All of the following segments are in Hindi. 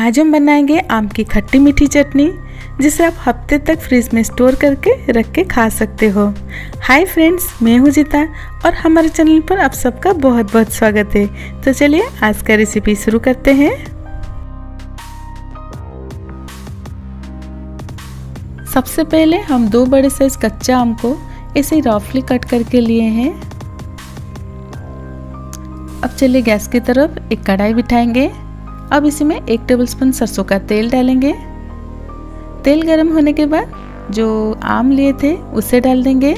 आज हम बनाएंगे आम की खट्टी मीठी चटनी, जिसे आप हफ्ते तक फ्रिज में स्टोर करके रख के खा सकते हो। हाय फ्रेंड्स, मैं हूँ जीता और हमारे चैनल पर आप सबका बहुत बहुत स्वागत है। तो चलिए आज का रेसिपी शुरू करते हैं। सबसे पहले हम 2 बड़े साइज कच्चा आम को ऐसे रफली कट करके लिए हैं। अब चलिए गैस की तरफ एक कढ़ाई बिठाएंगे। अब इसमें 1 टेबलस्पून सरसों का तेल डालेंगे। तेल गर्म होने के बाद जो आम लिए थे उसे डाल देंगे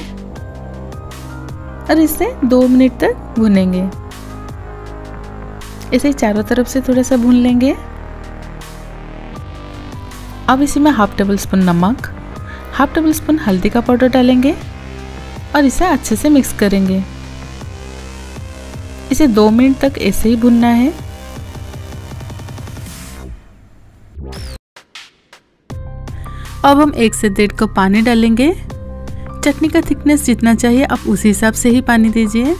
और इसे 2 मिनट तक भूनेंगे। इसे चारों तरफ से थोड़ा सा भून लेंगे। अब इसमें 1/2 टेबलस्पून नमक, 1/2 टेबलस्पून हल्दी का पाउडर डालेंगे और इसे अच्छे से मिक्स करेंगे। इसे 2 मिनट तक ऐसे ही भूनना है। अब हम 1 से 1.5 कप पानी डालेंगे। चटनी का थिकनेस जितना चाहिए आप उसी हिसाब से ही पानी दीजिए।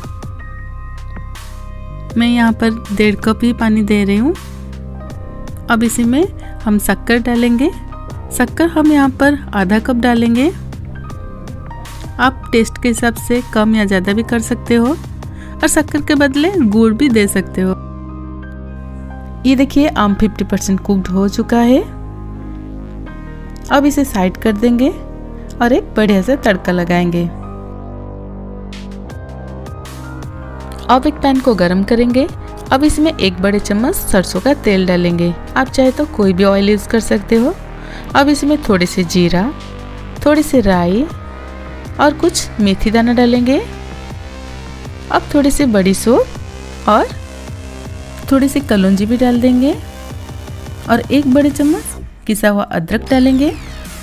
मैं यहाँ पर 1.5 कप ही पानी दे रही हूँ। अब इसी में हम शक्कर डालेंगे। शक्कर हम यहाँ पर आधा कप डालेंगे। आप टेस्ट के हिसाब से कम या ज़्यादा भी कर सकते हो और शक्कर के बदले गुड़ भी दे सकते हो। ये देखिए आम 50% कुक्ड हो चुका है। अब इसे साइड कर देंगे और एक बढ़िया से तड़का लगाएंगे। अब एक पैन को गरम करेंगे। अब इसमें 1 बड़े चम्मच सरसों का तेल डालेंगे। आप चाहे तो कोई भी ऑयल यूज़ कर सकते हो। अब इसमें थोड़े से जीरा, थोड़ी सी राई और कुछ मेथी दाना डालेंगे। अब थोड़ी सी बड़ी सौंफ और थोड़ी सी कलौंजी भी डाल देंगे और 1 बड़े चम्मच किसा हुआ अदरक डालेंगे,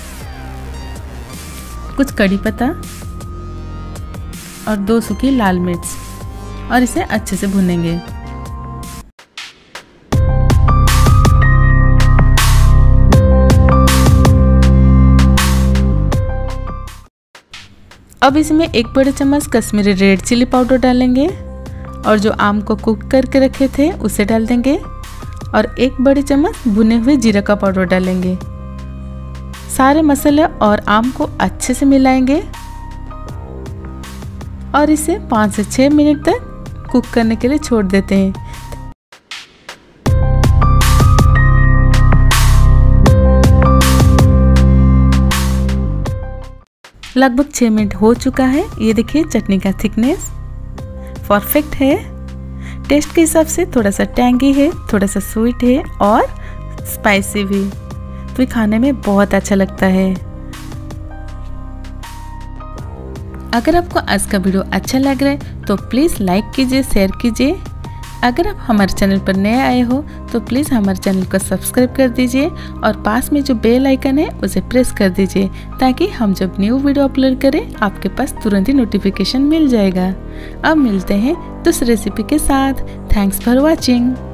कुछ कड़ी पत्ता और 2 सूखी लाल मिर्च और इसे अच्छे से भूनेंगे। अब इसमें 1 बड़े चम्मच कश्मीरी रेड चिली पाउडर डालेंगे और जो आम को कुक करके रखे थे उसे डाल देंगे और 1 बड़े चम्मच भुने हुए जीरा का पाउडर डालेंगे। सारे मसाले और आम को अच्छे से मिलाएंगे और इसे 5 से 6 मिनट तक कुक करने के लिए छोड़ देते हैं। लगभग 6 मिनट हो चुका है। ये देखिए चटनी का थिकनेस परफेक्ट है। टेस्ट के हिसाब से थोड़ा सा टैंगी है, थोड़ा सा स्वीट है और स्पाइसी भी, तो ये खाने में बहुत अच्छा लगता है। अगर आपको आज का वीडियो अच्छा लग रहा है तो प्लीज़ लाइक कीजिए, शेयर कीजिए। अगर आप हमारे चैनल पर नए आए हो तो प्लीज़ हमारे चैनल को सब्सक्राइब कर दीजिए और पास में जो बेल आइकन है उसे प्रेस कर दीजिए ताकि हम जब न्यू वीडियो अपलोड करें आपके पास तुरंत ही नोटिफिकेशन मिल जाएगा। अब मिलते हैं दूसरी रेसिपी के साथ। Thanks for watching.